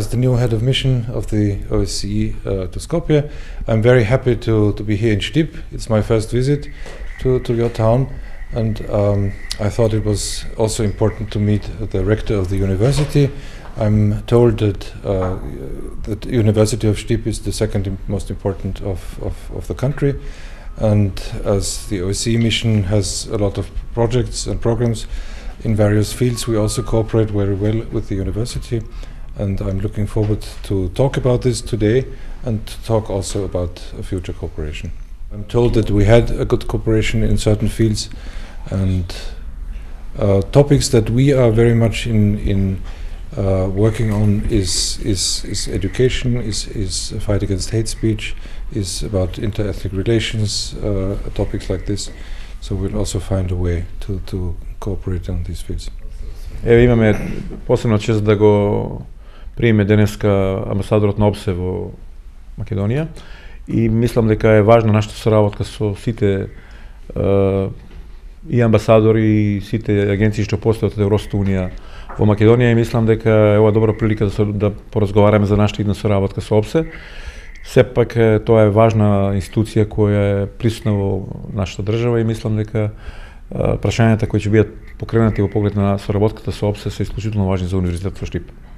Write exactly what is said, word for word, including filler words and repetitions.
as the new head of mission of the O S C E uh, to Skopje. I'm very happy to, to be here in Štip. It's my first visit to, to your town, and um, I thought it was also important to meet the rector of the university. I'm told that uh, the University of Štip is the second im- most important of, of, of the country, and as the O S C E mission has a lot of projects and programs in various fields, we also cooperate very well with the university, and I'm looking forward to talk about this today and to talk also about a future cooperation. I'm told that we had a good cooperation in certain fields, and uh, topics that we are very much in, in uh, working on is, is, is education, is, is a fight against hate speech, is about inter-ethnic relations, uh, topics like this. So we'll also find a way to, to cooperate on these fields. Evo, imame posebno čest da go prime deneska ambasadorот на ОБСЕ во Македонија и мислам дека е важна нашата соработка со сите е, и амбасадори и сите агенции што постојат од Европската унија во Македонија и мислам дека е ова добра прилика да, со, да поразговараме за нашата идна соработка со ОБСЕ. Сепак тоа е важна институција која е присутна во нашата држава и мислам дека прашањата кои ќе бидат покренати во поглед на соработката со ОБСЕ се исклучително важни за Универзитетот во Štip.